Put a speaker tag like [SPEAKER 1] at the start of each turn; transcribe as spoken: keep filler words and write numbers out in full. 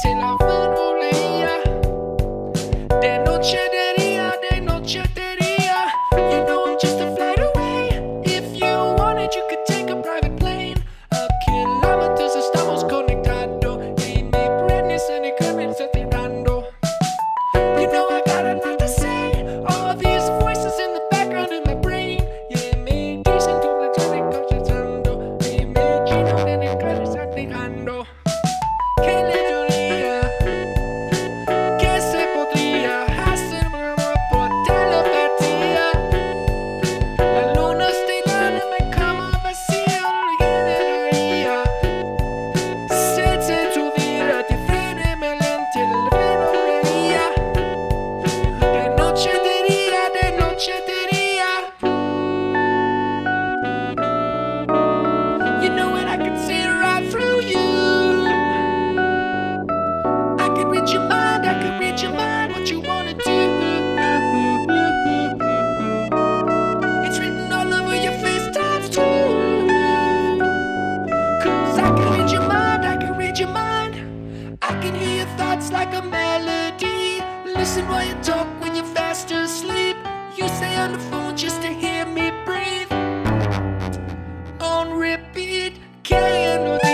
[SPEAKER 1] se la mano leía. De noche, de día, de noche, de día. You know I'm just a flight away. If you wanted, you could take a private plane. A kilómetros estamos conectados. Y mi Britney se ni Carmen está tirando. You know I got a lot to say. All these voices in the background in my brain. Yeah, me dicen tú me estás escuchando. Y me chino de mi cara está tirando. ¿Qué le diría? ¿Qué se podría hacer mi amor por telepatía? La luna estilada me cama vacía. ¿Qué le daría? Se te tuviera diferentemente el velo veía. De noche, de día, de noche, de día. You know what, I can see right through you. I can read your mind, I can read your mind, what you wanna do. It's written all over your face times two. Cause I can read your mind, I can read your mind. I can hear your thoughts like a melody. Listen while you talk when you're fast asleep. You stay on the phone just to hear me breathe. On repeat, K N O